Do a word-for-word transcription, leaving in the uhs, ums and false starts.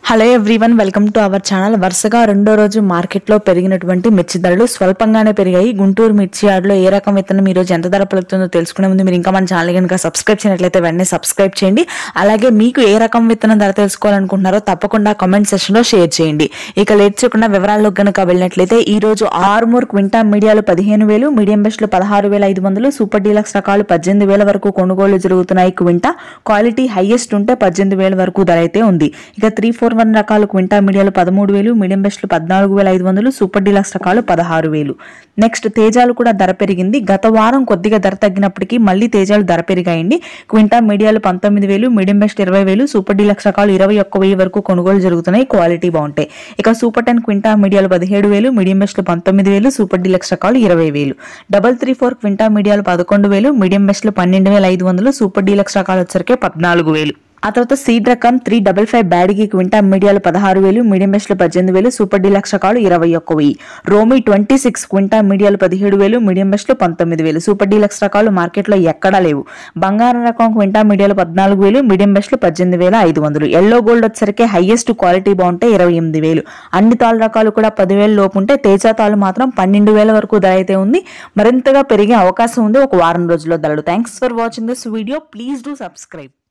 Hello everyone, welcome to our channel. వరుసగా రెండో రోజు మార్కెట్లో పెరిగినటువంటి మిర్చి ధరలు స్వల్పంగానే పెరిగాయి. గుంటూరు మిర్చి యార్డ్లో ఏ రకం విత్తనం ఈ రోజు ఎంత ధర పలుకుతుందో తెలుసుకునే ముందు మీరు ఇంకా మన ఛానల్ కనుక సబ్స్క్రైబ్ చేయనట్లయితే వెంటనే సబ్స్క్రైబ్ చేయండి. అలాగే మీకు ఏ రకం విత్తనం ధర తెలుసుకోవాలనుకుంటున్నారో తప్పకుండా కామెంట్ సెక్షన్ లో షేర్ చేయండి. ఇక లేట్ చేయకుండా వివరాల్లోకి కనుక వెళ్ళినట్లయితే ఈ రోజు ఆర్మూర్ క్వింటా మీడియాలు పదిహేను వేలు, మీడియం బెస్ట్లు పదహారు వేల ఐదు వందలు, సూపర్ డీలక్స్ రకాలు పద్దెనిమిది వేల వరకు కొనుగోలు జరుగుతున్నాయి. క్వింటా క్వాలిటీ హైయెస్ట్ ఉంటే పద్దెనిమిది వేల వరకు ధర అయితే ఉంది. ఇక త్రీ ఫోర్ వన్ రకాలు క్వింటా మీడియాలు పదమూడు వేలు, మీడియం బెస్ట్లు పద్నాలుగు వేల ఐదు వందలు, సూపర్ డీలక్స్ రకాలు పదహారు వేలు. నెక్స్ట్ తేజాలు కూడా ధర పెరిగింది. గత వారం కొద్దిగా ధర తగ్గినప్పటికీ మళ్ళీ తేజాలు ధర పెరిగాయండి. క్వింటా మీడియాలు పంతొమ్మిది వేలు, మీడియం బెస్ట్ ఇరవై వేలు, సూపర్ డీలక్స్ రకాలు ఇరవై ఒక్క వెయ్యి వరకు కొనుగోలు జరుగుతున్నాయి. క్వాలిటీ బాగుంటాయి. ఇక సూపర్ టెన్ క్వింటా మీడియాలు పదిహేడు వేలు, మీడియం బెస్ట్లు పంతొమ్మిది వేలు, సూపర్ డీలక్స్ రకాలు ఇరవై వేలు. డబల్ త్రీ ఫోర్ క్వింటా మీడియాలు పదకొండు వేలు, మీడియం బెస్ట్లు పన్నెండు వేల ఐదు వందలు, సూపర్ డీలక్స్ రకాలు వచ్చరికి పద్నాలుగు వేలు. ఆ తర్వాత సీడ్ రకం త్రీ డబల్ ఫైవ్ బ్యాడ్కి క్వింటా మీడియాలు పదహారు వేలు, మీడియం బెస్ట్లు పద్దెనిమిది వేలు, సూపర్ డీలక్స్ రకాలు ఇరవై ఒక్క వెయ్యి. రోమి ట్వంటీ సిక్స్ క్వింటా మీడియాలు పదిహేడు వేలు, మీడియం బెస్ట్లు పంతొమ్మిది వేలు, సూపర్ డీలక్స్ రకాలు మార్కెట్లో ఎక్కడా లేవు. బంగారం రకం క్వింటా మీడియాలు పద్నాలుగు వేలు, మీడియం బెస్ట్లు పద్దెనిమిది వేల ఐదు వందలు. ఎల్లో గోల్డ్ వచ్చరికి హైయెస్ట్ క్వాలిటీ బాగుంటే ఇరవై ఎనిమిది వేలు. అన్ని తాళ్ళు రకాలు కూడా పదివేల లోపు ఉంటే తేజా తాళ్ళు మాత్రం పన్నెండు వేల వరకు ధర అయితే ఉంది. మరింతగా పెరిగే అవకాశం ఉంది ఒక వారం రోజుల్లో ధరలు. Thanks for watching this video. Please do subscribe.